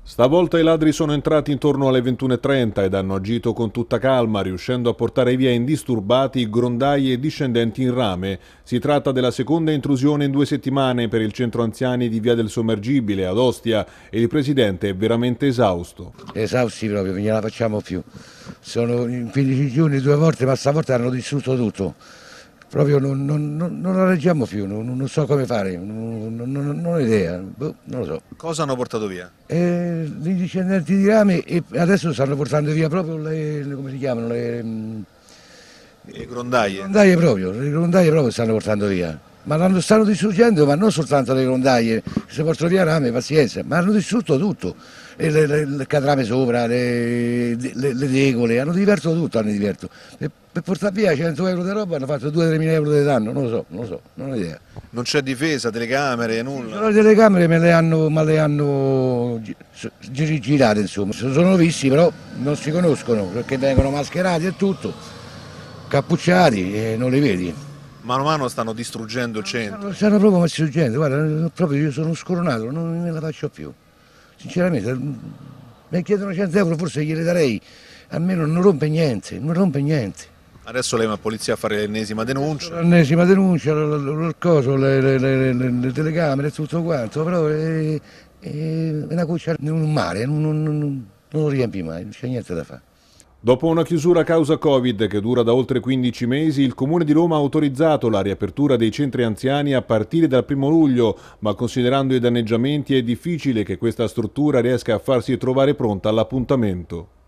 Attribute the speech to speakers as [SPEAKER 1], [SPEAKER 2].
[SPEAKER 1] Stavolta i ladri sono entrati intorno alle 21:30 ed hanno agito con tutta calma, riuscendo a portare via indisturbati grondai e discendenti in rame. Si tratta della seconda intrusione in 2 settimane per il centro anziani di Via del Sommergibile ad Ostia e il presidente è veramente esausto.
[SPEAKER 2] Esausti proprio, non gliela facciamo più. Sono in 15 giorni 2 volte, ma stavolta hanno distrutto tutto. Proprio non la reggiamo più, non so come fare, non ho idea, non lo so.
[SPEAKER 3] Cosa hanno portato via?
[SPEAKER 2] I discendenti di rame e adesso stanno portando via proprio come si chiamano,
[SPEAKER 3] Le grondaie?
[SPEAKER 2] le grondaie proprio stanno portando via. Ma stanno distruggendo, ma non soltanto le grondaie, se portano via rame, pazienza, ma hanno distrutto tutto. E le catrame sopra, le tegole, hanno diverto tutto, Per portare via 100 euro di roba hanno fatto 2-3 mila euro di danno, non lo so, non ho idea.
[SPEAKER 3] Non c'è difesa, telecamere, nulla?
[SPEAKER 2] Le telecamere me le hanno girate, insomma, si sono visti però non si conoscono perché vengono mascherati e tutto, cappucciati e non li vedi.
[SPEAKER 3] Mano a mano stanno distruggendo il centro.
[SPEAKER 2] Stanno proprio distruggendo, guarda, proprio io sono scoronato, non me la faccio più. Sinceramente, mi chiedono 100 euro, forse glieli darei, almeno non rompe niente, non rompe niente.
[SPEAKER 3] Adesso lei va a polizia a fare l'ennesima denuncia.
[SPEAKER 2] L'ennesima denuncia, il coso, le telecamere e tutto quanto, però è una cuccia in un mare, non lo riempi mai, non c'è niente da fare.
[SPEAKER 1] Dopo una chiusura a causa Covid che dura da oltre 15 mesi, il Comune di Roma ha autorizzato la riapertura dei centri anziani a partire dal 1° luglio, ma considerando i danneggiamenti è difficile che questa struttura riesca a farsi trovare pronta all'appuntamento.